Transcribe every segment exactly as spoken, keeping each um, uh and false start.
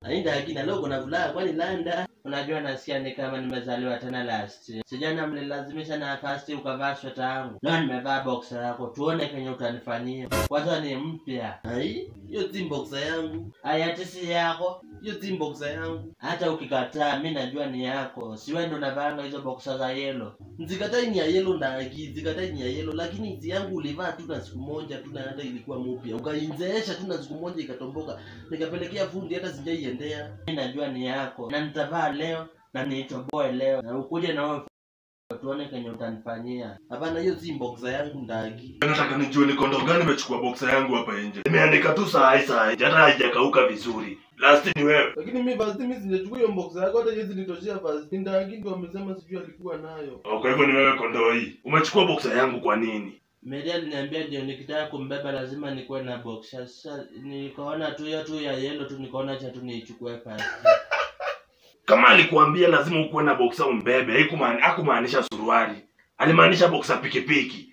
Ainda akina leo kuna vulaa kwani landa. Unajua nasikia ni kama nimezaliwa tena last. Sijana mlilazimisha na first ukavaa sweta yangu. Leo nimevaa boxer yako. Tuone kenye utanifanyia. Kwanza ni mpya. Ai, hiyo si boxer yangu. Hayati si yako. Hiyo si boxer yangu. Hata ukikataa mimi najua ni yako. Si wewe ndo unavaa hizo boxer za yellow. Mzikatai ni ya yellow ndagi, zikatai ni ya yellow, lakini hizi yangu ulivaa tu na siku moja tu na hata ilikuwa mpya. Ukainzeesha tu na siku moja ikatomboka. Nikapelekea fundi hata sijaiendea. Mimi najua ni yako. Na nitavaa leo na niitoboe leo. Na ukuje na wewe tuone kenye utanifanyia. Hapana, hiyo si boxer yangu ndagi. Nataka nijue ni kondo gani umechukua boxer yangu hapa nje. Nimeandika tu saa hii saa hii. Hata haijakauka vizuri. Last ni wewe. Lakini mimi basi mimi sijachukua hiyo boxer yako, hata hizi nitoshia basi. Ndagi ndio amesema sijui alikuwa nayo. Oh, kwa hivyo ni wewe kondo hii. Umechukua boxer yangu kwa nini? Mary aliniambia ndio nikitaka kumbeba lazima nikuwe na boxer. Sasa nikaona tu hiyo tu ya yellow tu nikaona cha tu niichukue pasi. Kama alikuambia lazima ukuwe na boxer umbebe, haikumaanisha hakumaanisha suruali. Alimaanisha boxer pikipiki.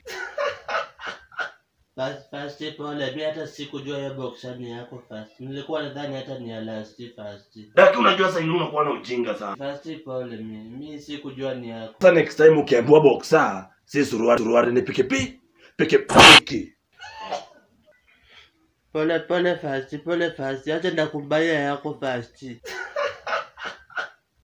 First first pole, mimi hata sikujua hiyo boxer ni yako first. Nilikuwa nadhani hata ni ya last first. Lakini unajua sasa hivi unakuwa na ujinga sana. First pole mimi, mimi sikujua ni yako. Sasa next time ukiambiwa boxer, si suruali, suruali ni pikipiki. Pikipiki. Pole pole first, pole first. Acha ndakumbaya yako first.